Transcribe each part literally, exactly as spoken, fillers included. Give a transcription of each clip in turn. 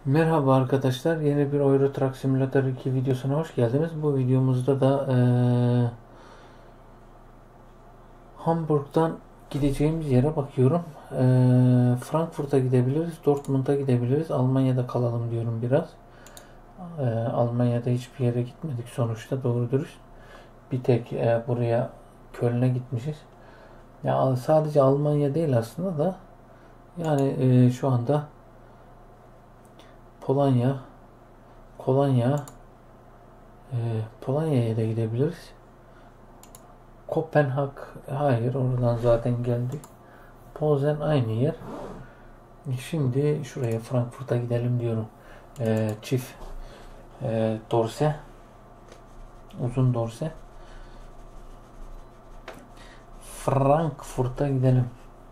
Merhaba arkadaşlar, yeni bir Euro Truck Simulator iki videosuna hoş geldiniz. Bu videomuzda da eee, Hamburg'dan gideceğimiz yere bakıyorum. Eee, Frankfurt'a gidebiliriz, Dortmund'a gidebiliriz. Almanya'da kalalım diyorum biraz. Eee, Almanya'da hiçbir yere gitmedik sonuçta, doğru dürüst. Bir tek eee, buraya Köln'e gitmişiz. Ya sadece Almanya değil aslında da. Yani eee, şu anda Polonya, Kolonya, eee, Polonya'ya da gidebiliriz. Kopenhag, hayır, oradan zaten geldik. Posen aynı yer. Şimdi şuraya, Frankfurt'a gidelim diyorum. Ee, çift e, dorse, uzun dorse. Frankfurt'a gidelim.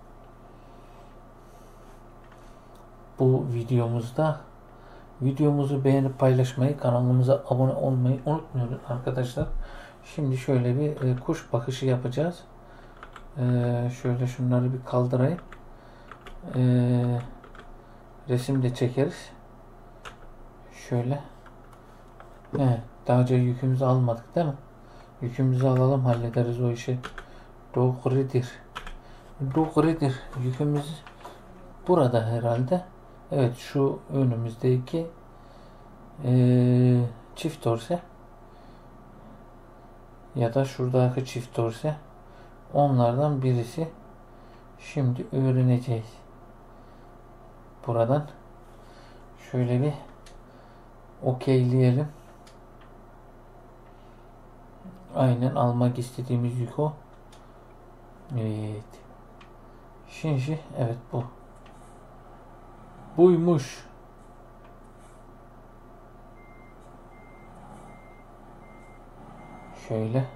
Bu videomuzda videomuzu beğenip paylaşmayı, kanalımıza abone olmayı unutmuyoruz arkadaşlar. Şimdi şöyle bir e, kuş bakışı yapacağız. E, şöyle şunları bir kaldırayım. E, resim de çekeriz. Şöyle. Evet, daha önce yükümüzü almadık değil mi? Yükümüzü alalım, hallederiz o işi. Doğrudur. Doğrudur. Yükümüz burada herhalde. Evet, şu önümüzdeki ee, çift dorse ya da şuradaki çift dorse, onlardan birisi. Şimdi öğreneceğiz. Buradan şöyle bir okeyleyelim. Aynen, almak istediğimiz yük o. Evet. Şimdi evet, bu. Buymuş. Şöyle.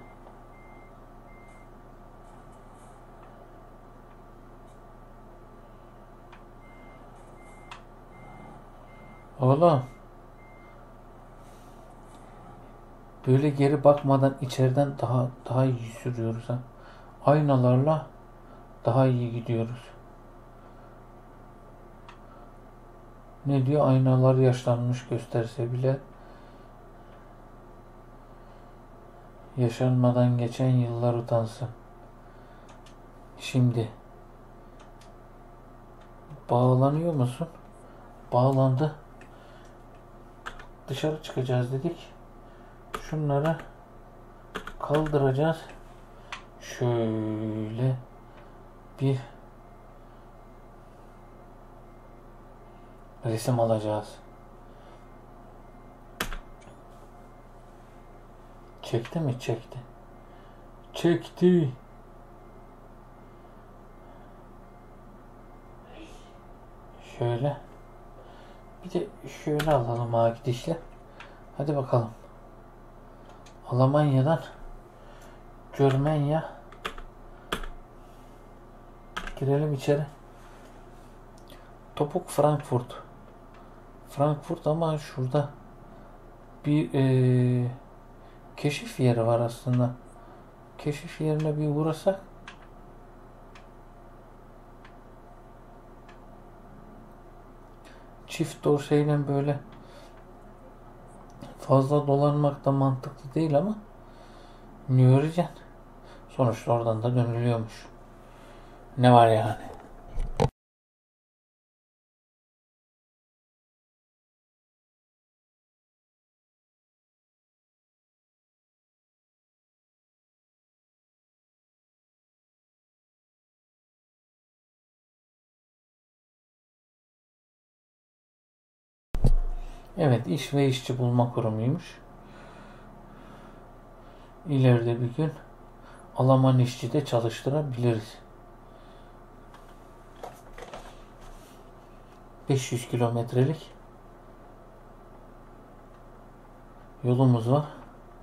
Oğlum, böyle geri bakmadan içeriden daha daha iyi sürüyoruz ha. Aynalarla daha iyi gidiyoruz. Ne diyor? Aynalar yaşlanmış gösterse bile yaşanmadan geçen yıllar utansın. Şimdi bağlanıyor musun? Bağlandı. Dışarı çıkacağız dedik. Şunları kaldıracağız. Şöyle bir resim alacağız. Çekti mi? Çekti. Çekti. Şöyle. Bir de şöyle alalım ha, gidişle. Hadi bakalım. Almanya'dan Germanya. Girelim içeri. Topuk Frankfurt. Frankfurt, ama şurada bir ee, keşif yeri var aslında. Keşif yerine bir uğrasak. Çift dorseyle böyle fazla dolanmak da mantıklı değil ama ne öğreceksin? Sonuçta oradan da dönülüyormuş. Ne var yani? Evet, iş ve işçi bulma kurumuymuş. İleride bir gün Alman işçi de çalıştırabiliriz. beş yüz kilometrelik yolumuz var.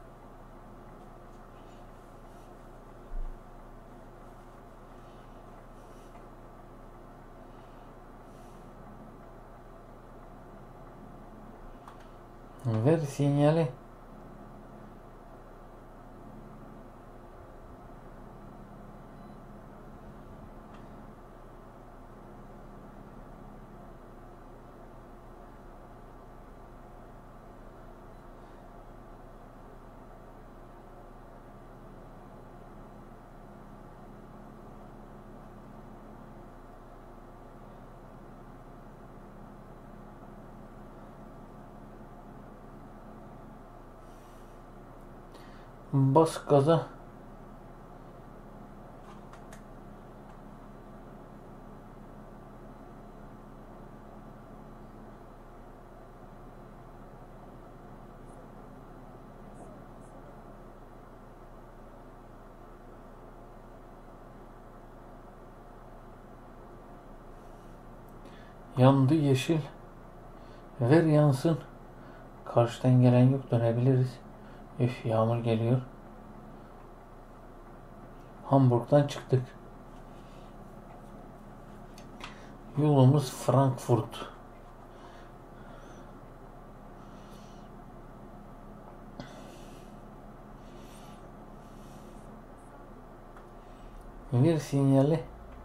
Ver sinyali. Bas gaza. Yandı yeşil. Ver yansın. Karşıdan gelen yok, dönebiliriz. Üf, yağmur geliyor. Hamburg'dan çıktık. Yolumuz Frankfurt. Ver sinyali.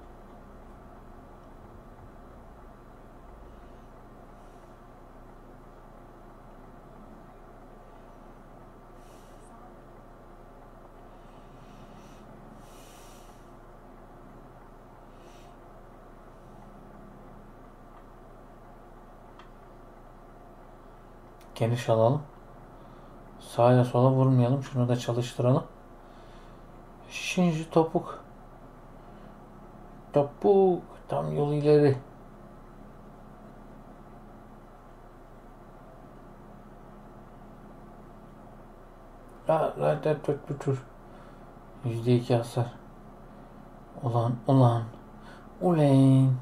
Geniş alalım. Sağa sola vurmayalım. Şunu da çalıştıralım. Shinji topuk. Topuk. Tam yol ileri. La la da tut butur. yüzde iki hasar. Ulan ulan. Ulan.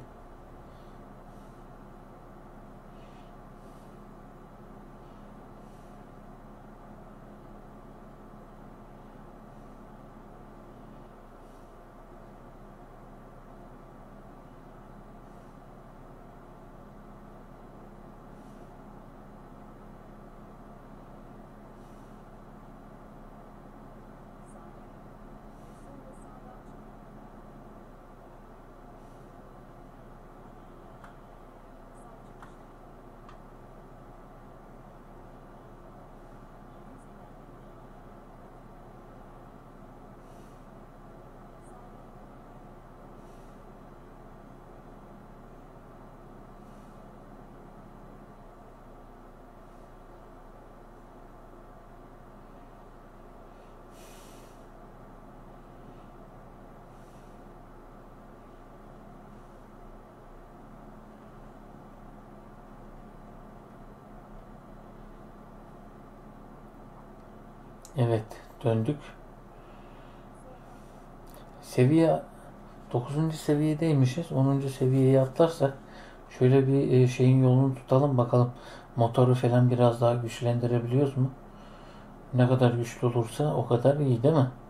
Evet, döndük. Seviye dokuzuncu seviyedeymişiz. onuncu seviyeye atlarsak şöyle bir şeyin yolunu tutalım bakalım. Motoru falan biraz daha güçlendirebiliyoruz mu? Ne kadar güçlü olursa o kadar iyi, değil mi?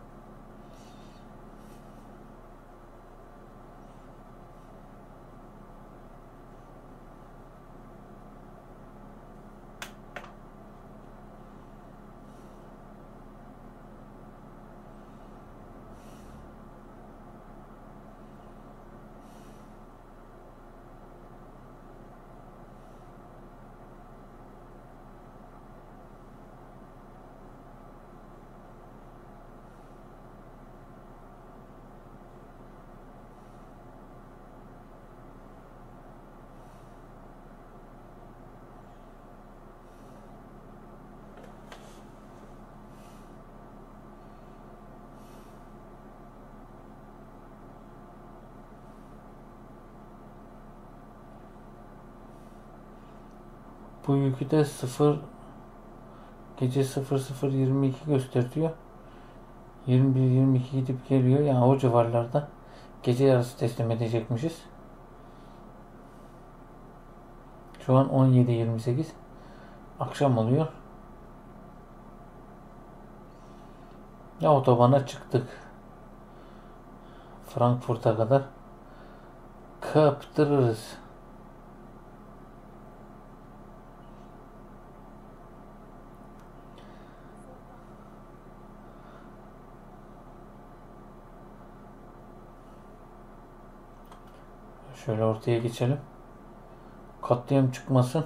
Bu yükü de sıfır gece sıfır sıfır yirmi iki gösteriyor. yirmi bir yirmi iki gidip geliyor. Yani o civarlarda gece yarısı teslim edecekmişiz. Şu an on yedi yirmi sekiz. Akşam oluyor. Ya otobana çıktık. Frankfurt'a kadar kaptırırız. Şöyle ortaya geçelim. Katliam çıkmasın.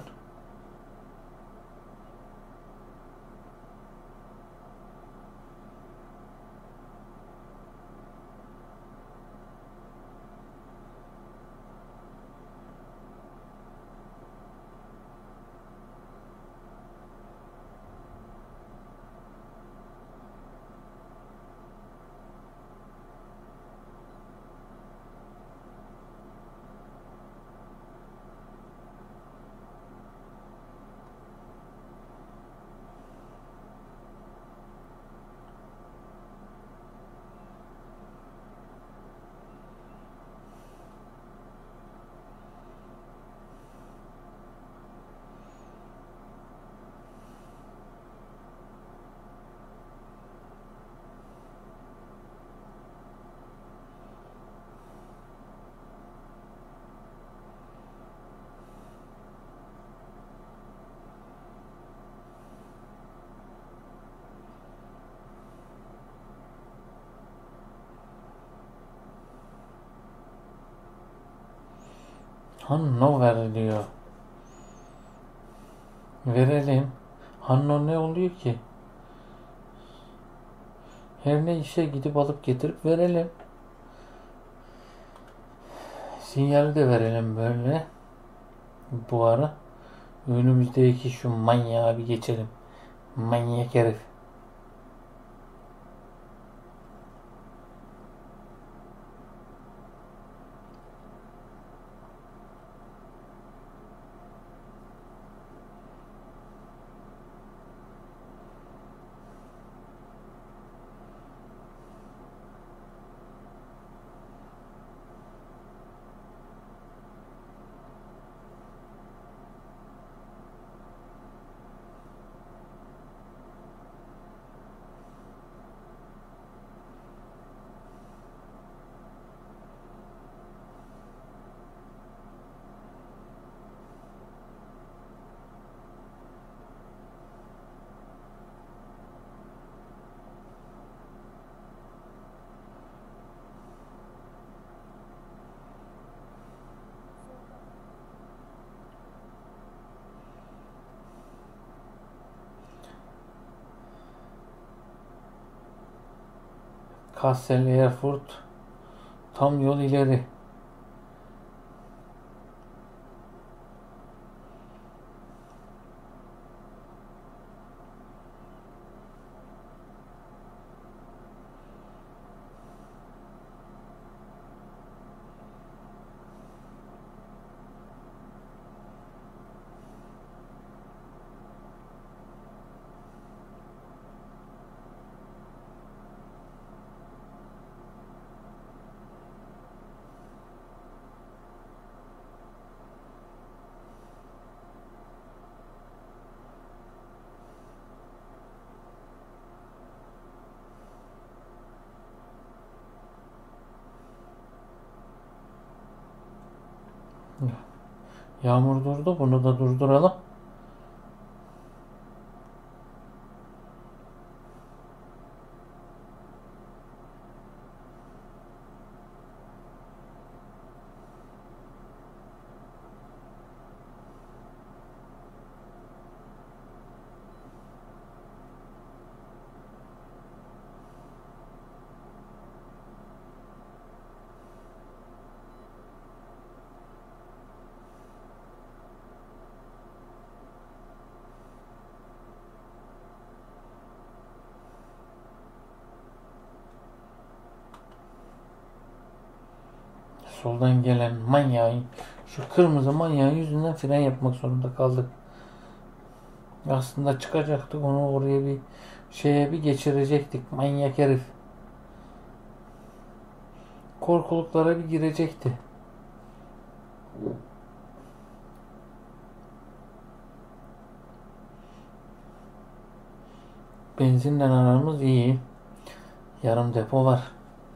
Hannover diyor. Verelim. Hanno ne oluyor ki? Her ne işe gidip alıp getirip verelim. Sinyali de verelim böyle. Bu ara önümüzdeki şu manyağı bir geçelim. Manyak herif. Kassel Erfurt tam yol ileri. Yağmur durdu. Bunu da durduralım. Soldan gelen manyağın, şu kırmızı manyağın yüzünden fren yapmak zorunda kaldık. Aslında çıkacaktık, onu oraya bir şeye bir geçirecektik. Manyak herif. Korkuluklara bir girecekti. Benzinle aramız iyi. Yarım depo var.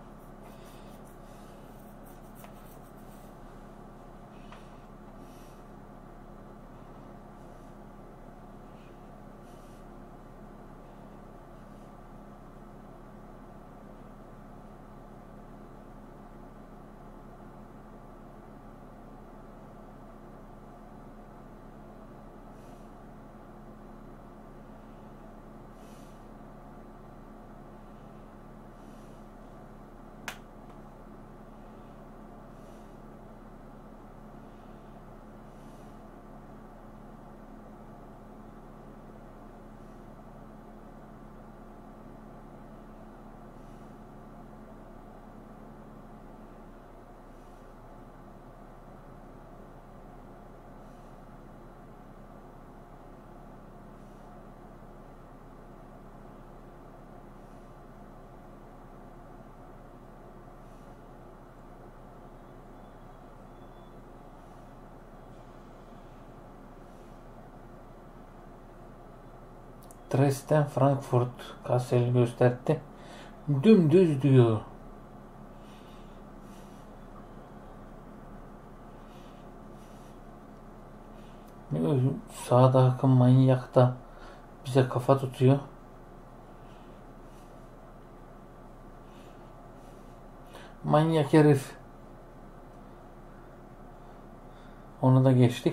Dresden Frankfurt Kassel gösterdi. Dümdüz diyor. Sağda akım manyak da bize kafa tutuyor. Manyak herif. Onu da geçtik.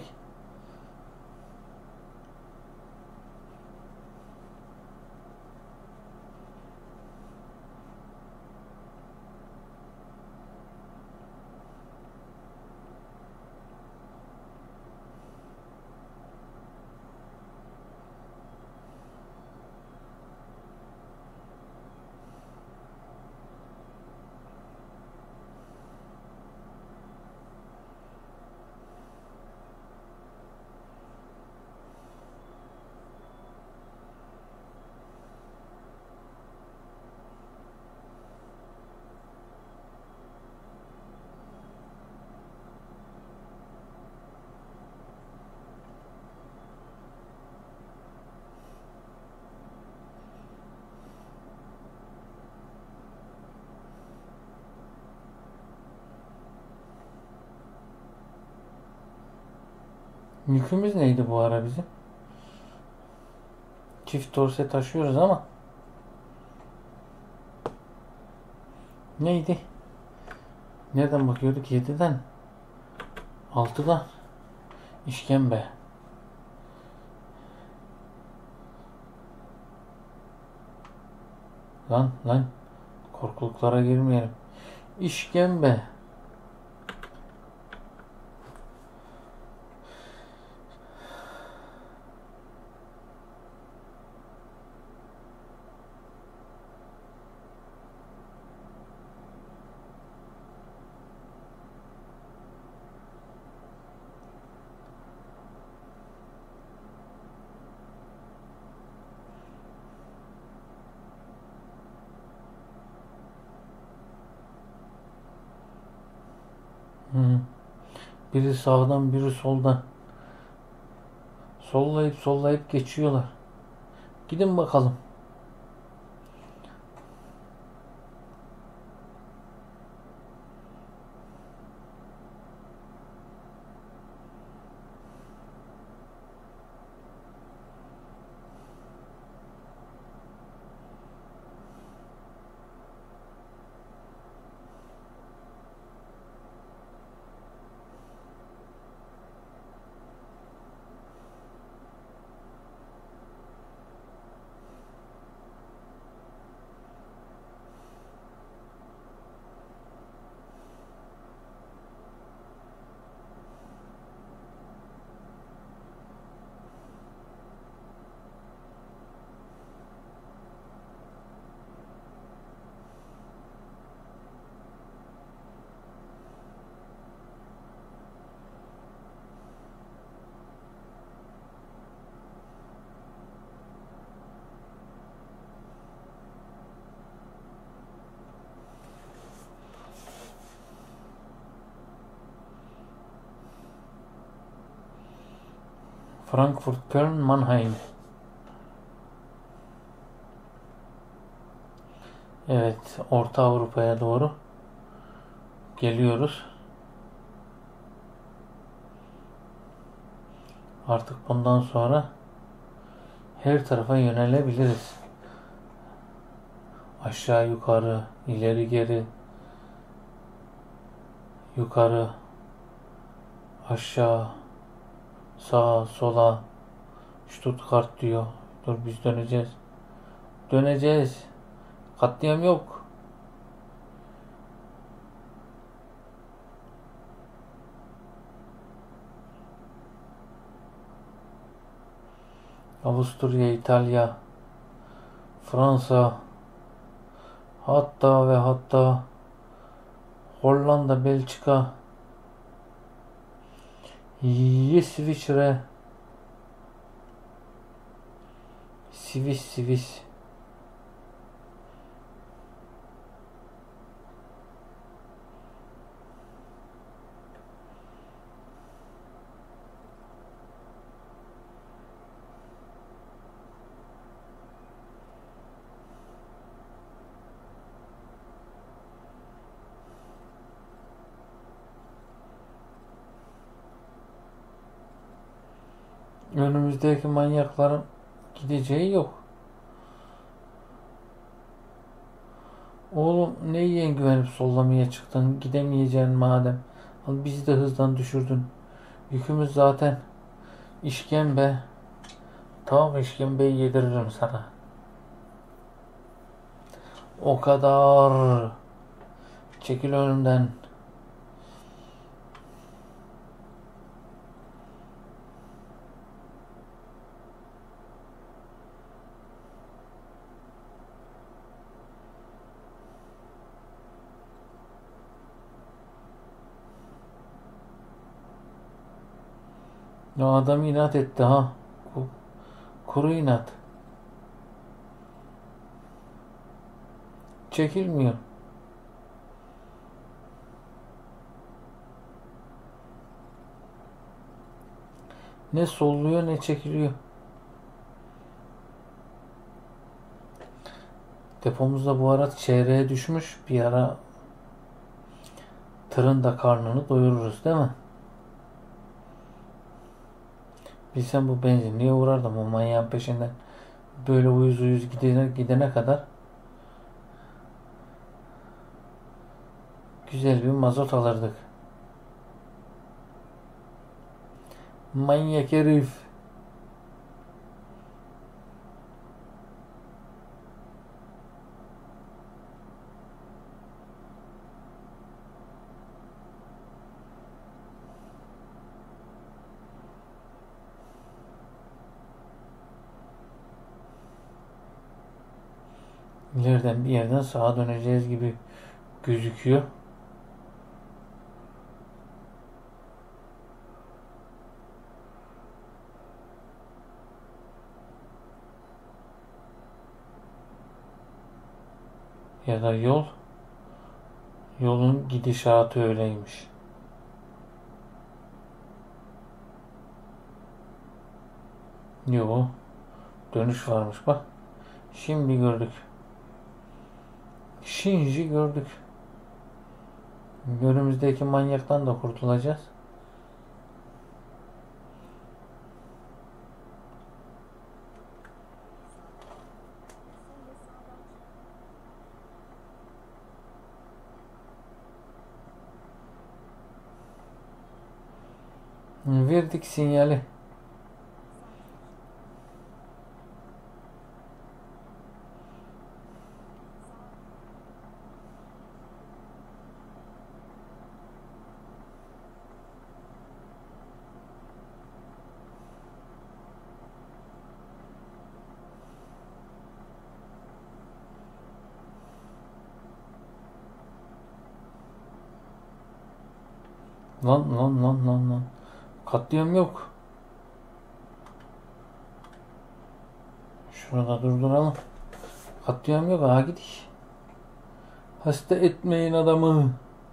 Yükümüz neydi bu ara bizim? Çift dorse taşıyoruz ama neydi? Nereden bakıyorduk? yediden altıdan işkembe. Lan lan korkuluklara girmeyelim. İşkembe. Hı. Biri sağdan biri soldan. Sollayıp sollayıp geçiyorlar. Gidin bakalım. Frankfurt, Köln, Mannheim. Evet, Orta Avrupa'ya doğru geliyoruz. Artık bundan sonra her tarafa yönelebiliriz. Aşağı yukarı, ileri geri, yukarı, aşağı, sağa, sola. Stuttgart diyor. Dur biz döneceğiz. Döneceğiz. Katliam yok. Avusturya, İtalya, Fransa, hatta ve hatta Hollanda, Belçika, İsviçre, Swiss, Swiss. Önümüzdeki manyakların gideceği yok. Oğlum ne yiyen güvenip sollamaya çıktın? Gidemeyeceksin madem. Al bizi de hızdan düşürdün. Yükümüz zaten işkembe. Tamam, işkembeyi yediririm sana. O kadar. Çekil önümden. Ya adam inat etti ha. Kuru inat. Çekilmiyor. Ne solluyor ne çekiliyor. Depomuzda bu ara çeyreğe düşmüş. Bir ara tırın da karnını doyururuz değil mi? Bilsem bu benzinliğe uğrardım o manyağın peşinden. Böyle uyuz uyuz gidene, gidene kadar güzel bir mazot alırdık. Manyak herif. İleriden bir yerden sağa döneceğiz gibi gözüküyor. Ya da yol yolun gidişatı öyleymiş. Yo, dönüş varmış bak. Şimdi gördük. Şimdi gördük. Önümüzdeki manyaktan da kurtulacağız. Verdik sinyali. Lan lan lan lan lan. Katliam yok. Şurada durduralım. Katliam yok, ha gidik. Hasta etmeyin adamı.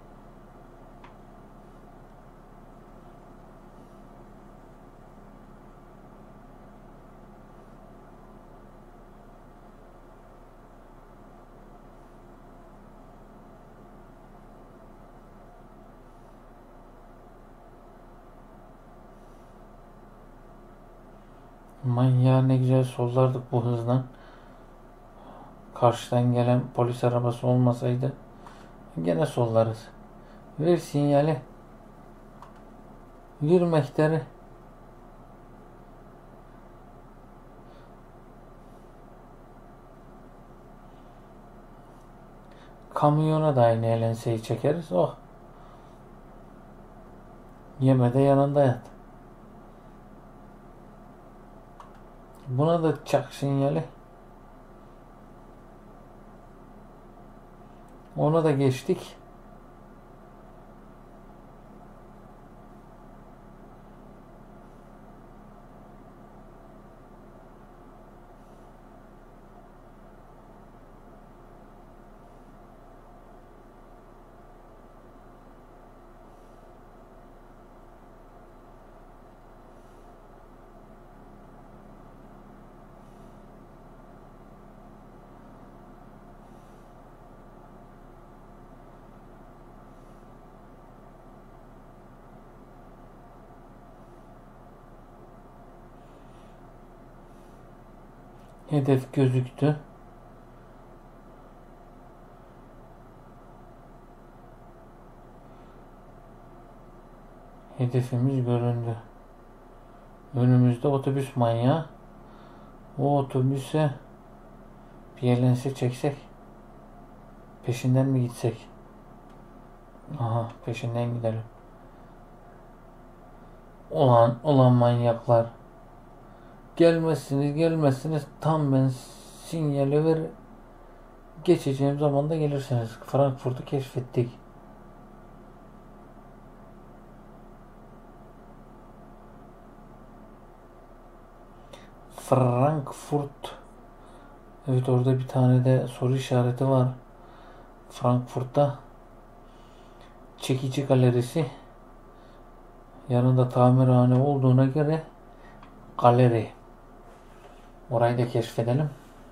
Manyağı ne güzel sollardık bu hızdan. Karşıdan gelen polis arabası olmasaydı gene sollarız. Ver sinyali. Ver mehteri. Kamyona da aynı elenseyi çekeriz. Oh. Yeme de yanında yat. Buna da çak sinyali. Ona da geçtik. Hedef gözüktü. Hedefimiz göründü. Önümüzde otobüs manyağı. O otobüse bir çeksek. Peşinden mi gitsek? Aha, peşinden gidelim. Ulan, ulan manyaklar. Gelmezsiniz, gelmezsiniz. Tam ben sinyali ver. Geçeceğim zaman da gelirsiniz. Frankfurt'u keşfettik. Frankfurt. Evet, orada bir tane de soru işareti var. Frankfurt'ta çekici galerisi. Yanında tamirhane olduğuna göre galeri. Orayı da keşfedelim.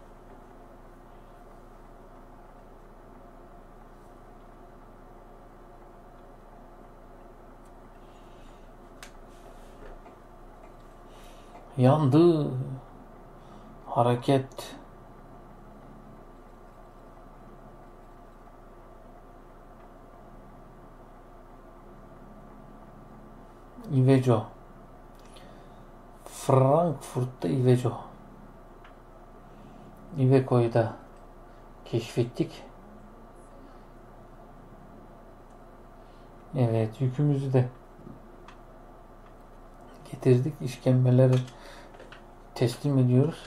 Yandı. Hareket. Iveco. Frankfurt'ta Iveco. Iveco'yu da keşfettik. Evet, yükümüzü de getirdik. İşkembeleri teslim ediyoruz.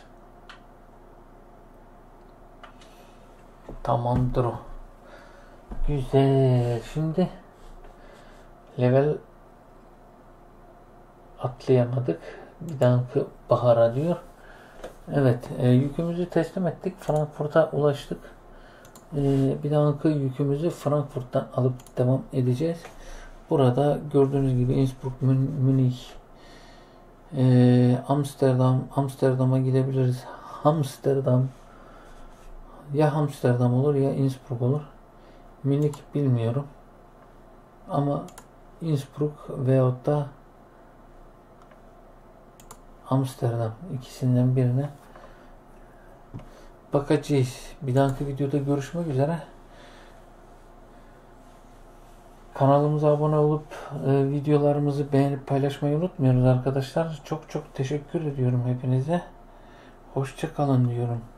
Tamamdır o. Güzel. Şimdi level atlayamadık. Bir dahaki bahara diyor. Evet. E, yükümüzü teslim ettik. Frankfurt'a ulaştık. E, bir dahaki yükümüzü Frankfurt'tan alıp devam edeceğiz. Burada gördüğünüz gibi Innsbruck, Münih, e, Amsterdam, Amsterdam'a gidebiliriz. Amsterdam ya Amsterdam olur ya Innsbruck olur. Münih bilmiyorum. Ama Innsbruck veyahut da Amsterdam, ikisinden birine bakacağız. Bir dahaki videoda görüşmek üzere. Kanalımıza abone olup e, videolarımızı beğenip paylaşmayı unutmuyoruz arkadaşlar. Çok çok teşekkür ediyorum hepinize. Hoşça kalın diyorum.